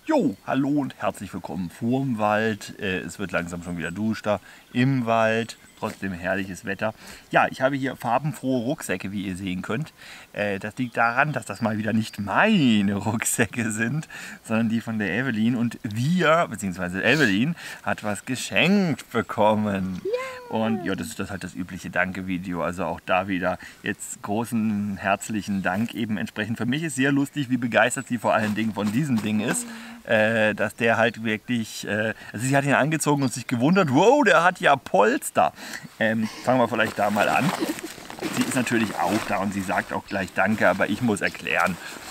Jo, hallo und herzlich willkommen vorm Wald. Es wird langsam schon wieder duster im Wald. Trotzdem herrliches Wetter. Ja, ich habe hier farbenfrohe Rucksäcke, wie ihr sehen könnt. Das liegt daran, dass das mal wieder nicht meine Rucksäcke sind, sondern die von der Evelyn. Und wir, beziehungsweise Evelyn, hat was geschenkt bekommen. Yeah. Und ja, das ist halt das übliche Danke-Video. Also auch da wieder jetzt großen herzlichen Dank eben entsprechend. Für mich ist sehr lustig, wie begeistert sie vor allen Dingen von diesem Ding ist. Dass der halt wirklich, also sie hat ihn angezogen und sich gewundert, wow, der hat ja Polster. Fangen wir vielleicht da mal an. Sie ist natürlich auch da und sie sagt auch gleich Danke, aber ich muss erklären.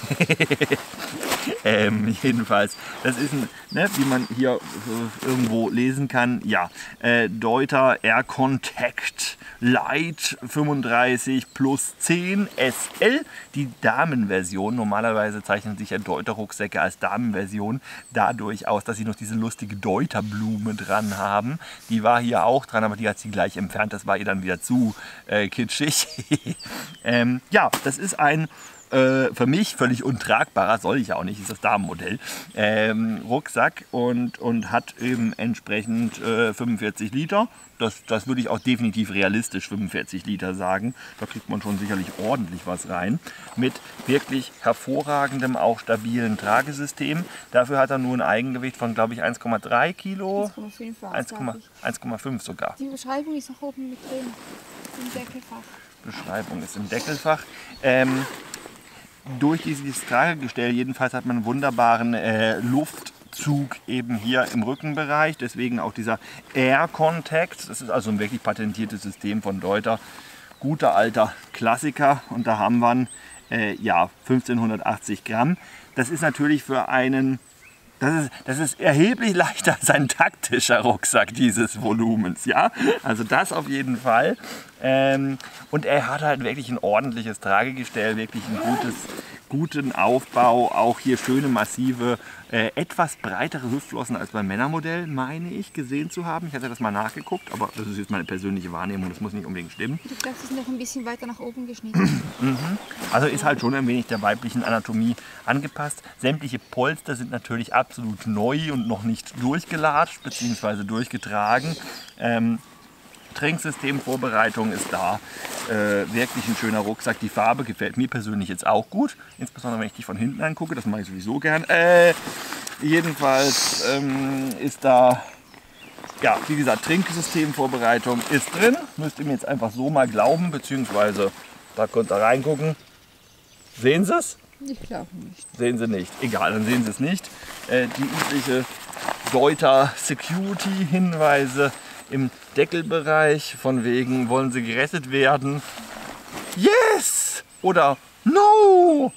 Jedenfalls, das ist ein, ne, wie man hier irgendwo lesen kann, ja, Deuter Air Contact Light 35 plus 10 SL, die Damenversion. Normalerweise zeichnen sich ja Deuter Rucksäcke als Damenversion dadurch aus, dass sie noch diese lustige Deuterblume dran haben. Die war hier auch dran, aber die hat sie gleich entfernt. Das war ihr dann wieder zu kitschig. Ja, das ist ein für mich völlig untragbarer, soll ich ja auch nicht, ist das Damenmodell, Rucksack und hat eben entsprechend 45 Liter. Das würde ich auch definitiv realistisch 45 Liter sagen. Da kriegt man schon sicherlich ordentlich was rein. Mit wirklich hervorragendem, auch stabilen Tragesystem. Dafür hat er nur ein Eigengewicht von, glaube ich, 1,3 Kilo. 1,5 sogar. Die Beschreibung ist noch oben mit drin, im Deckelfach. Beschreibung ist im Deckelfach. Durch dieses Tragegestell jedenfalls hat man einen wunderbaren Luftzug eben hier im Rückenbereich. Deswegen auch dieser Air Contact. Das ist also ein wirklich patentiertes System von Deuter. Guter alter Klassiker. Und da haben wir ja 1580 Gramm. Das ist natürlich für einen... Das ist erheblich leichter als ein taktischer Rucksack dieses Volumens, ja. Also das auf jeden Fall. Und er hat halt wirklich ein ordentliches Tragegestell, wirklich ein guten Aufbau. Auch hier schöne, massive, etwas breitere Hüftflossen als beim Männermodell, meine ich, gesehen zu haben. Ich hatte das mal nachgeguckt, aber das ist jetzt meine persönliche Wahrnehmung, das muss nicht unbedingt stimmen. Ich glaube, das ist noch ein bisschen weiter nach oben geschnitten. Also ist halt schon ein wenig der weiblichen Anatomie angepasst. Sämtliche Polster sind natürlich absolut neu und noch nicht durchgelatscht bzw. durchgetragen. Trinksystemvorbereitung ist da. Wirklich ein schöner Rucksack. Die Farbe gefällt mir persönlich jetzt auch gut. Insbesondere wenn ich dich von hinten angucke. Das mache ich sowieso gern. Jedenfalls ist da, ja, wie gesagt, Trinksystemvorbereitung ist drin. Müsst ihr mir jetzt einfach so mal glauben. Beziehungsweise, da könnt ihr reingucken. Sehen Sie es? Ich glaube nicht. Sehen Sie nicht. Egal, dann sehen Sie es nicht. Die übliche Deuter Security Hinweise im Deckelbereich, von wegen, wollen Sie gerettet werden? Yes! Oder No!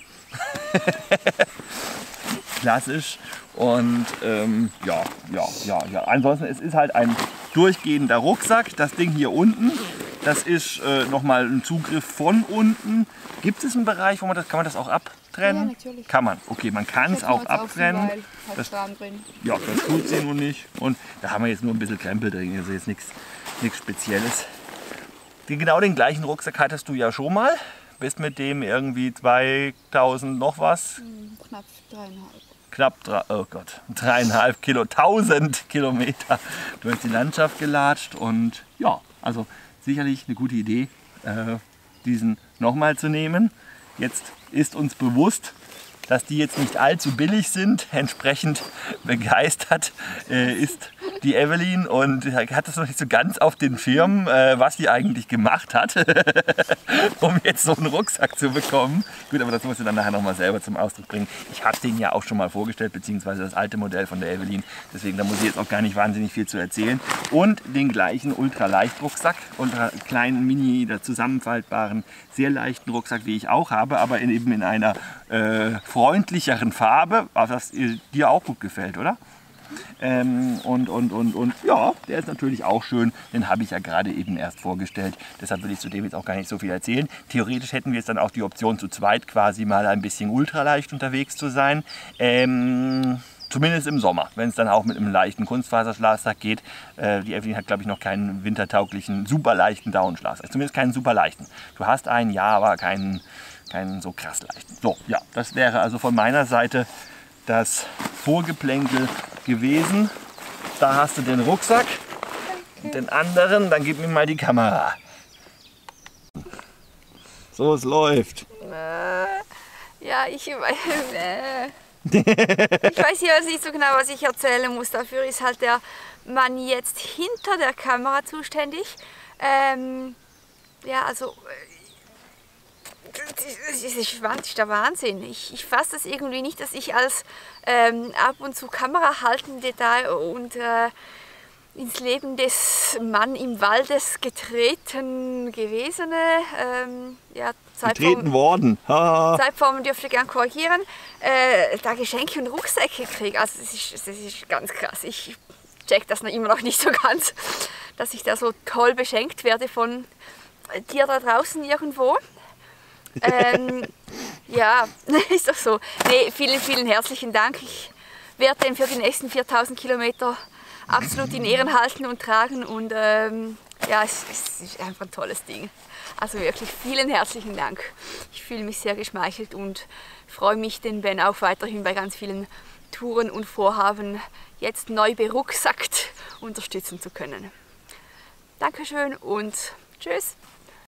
Klassisch. Und ja. Ansonsten, es ist halt ein durchgehender Rucksack. Das Ding hier unten, das ist nochmal ein Zugriff von unten. Gibt es einen Bereich, wo man das, kann man das auch abtrennen? Ja, natürlich. Kann man. Okay, man kann es auch abtrennen. Das, drin. ja, das tut sie nun nicht. Und da haben wir jetzt nur ein bisschen Krempel drin, also jetzt nichts Spezielles. Genau den gleichen Rucksack hattest du ja schon mal. Bist mit dem irgendwie 2000 noch was? Knapp 3,5. Knapp 3,5 Kilo, 1000 Kilometer durch die Landschaft gelatscht. Und ja, also sicherlich eine gute Idee, diesen nochmal zu nehmen. Jetzt ist uns bewusst, dass die jetzt nicht allzu billig sind. Entsprechend begeistert ist die Evelyn und hat das noch nicht so ganz auf den Schirm, was sie eigentlich gemacht hat, um jetzt so einen Rucksack zu bekommen. Gut, aber das muss sie dann nachher nochmal selber zum Ausdruck bringen. Ich habe den ja auch schon mal vorgestellt, beziehungsweise das alte Modell von der Evelyn. Deswegen, da muss ich jetzt auch gar nicht wahnsinnig viel zu erzählen. Und den gleichen Ultraleicht-Rucksack, ultra kleinen, mini, zusammenfaltbaren, sehr leichten Rucksack, wie ich auch habe, aber eben in einer freundlicheren Farbe, was dir auch gut gefällt, oder? Und ja, der ist natürlich auch schön, den habe ich ja gerade eben erst vorgestellt, deshalb will ich zu dem jetzt auch gar nicht so viel erzählen. Theoretisch hätten wir jetzt dann auch die Option, zu zweit quasi mal ein bisschen ultraleicht unterwegs zu sein, zumindest im Sommer, wenn es dann auch mit einem leichten Kunstfaserschlafsack geht. Die Evelyn hat, glaube ich, noch keinen wintertauglichen, super leichten Daunenschlafsack, zumindest keinen super leichten. Du hast einen, ja, aber keinen so krass leichten. So, ja, das wäre also von meiner Seite das Vorgeplänkel gewesen. Da hast du den Rucksack, den anderen, dann gib mir mal die Kamera. So, es läuft. Ja, ich weiß hier nicht so genau, was ich erzählen muss. Dafür ist halt der Mann jetzt hinter der Kamera zuständig. Ja, also das ist der Wahnsinn. Ich fasse das irgendwie nicht, dass ich als ab und zu Kamerahaltende da und ins Leben des Mann im Waldes getreten gewesene, ja, Zeitformen dürfte ich gern korrigieren, da Geschenke und Rucksäcke kriege. Also das ist ganz krass. Ich check das noch immer noch nicht so ganz, dass ich da so toll beschenkt werde von dir da draußen irgendwo. Ja, ist doch so. Nee, vielen, vielen herzlichen Dank. Ich werde den für die nächsten 4000 Kilometer absolut in Ehren halten und tragen und ja, es ist einfach ein tolles Ding. Also wirklich vielen herzlichen Dank. Ich fühle mich sehr geschmeichelt und freue mich, den Ben auch weiterhin bei ganz vielen Touren und Vorhaben jetzt neu berucksackt unterstützen zu können. Dankeschön und tschüss.